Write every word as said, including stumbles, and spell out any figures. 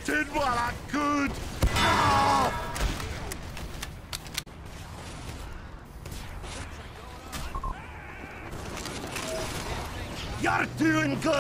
did what I could! Oh! You're doing good!